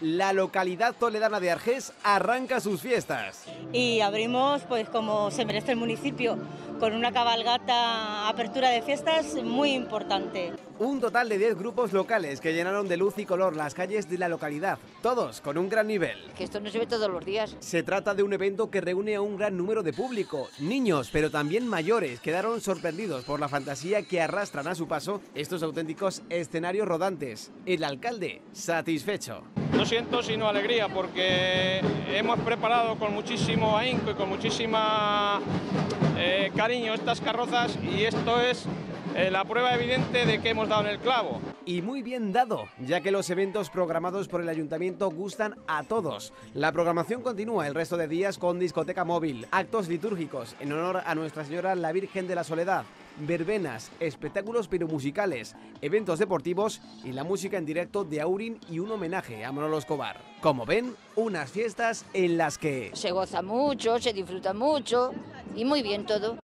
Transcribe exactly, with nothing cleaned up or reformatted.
la localidad toledana de Argés arranca sus fiestas. Y abrimos, pues como se merece el municipio, con una cabalgata, apertura de fiestas muy importante. Un total de diez grupos locales que llenaron de luz y color las calles de la localidad, todos con un gran nivel. Que esto no se ve todos los días. Se trata de un evento que reúne a un gran número de público, niños, pero también mayores, quedaron sorprendidos por la fantasía que arrastran a su paso estos auténticos escenarios rodantes. El alcalde, satisfecho. No siento sino alegría porque hemos preparado con muchísimo ahínco y con muchísima eh, cariño estas carrozas y esto es eh, la prueba evidente de que hemos dado en el clavo. Y muy bien dado, ya que los eventos programados por el ayuntamiento gustan a todos. La programación continúa el resto de días con discoteca móvil, actos litúrgicos en honor a Nuestra Señora la Virgen de la Soledad, verbenas, espectáculos piromusicales, eventos deportivos y la música en directo de Aurin y un homenaje a Manolo Escobar. Como ven, unas fiestas en las que Se goza mucho, se disfruta mucho y muy bien todo.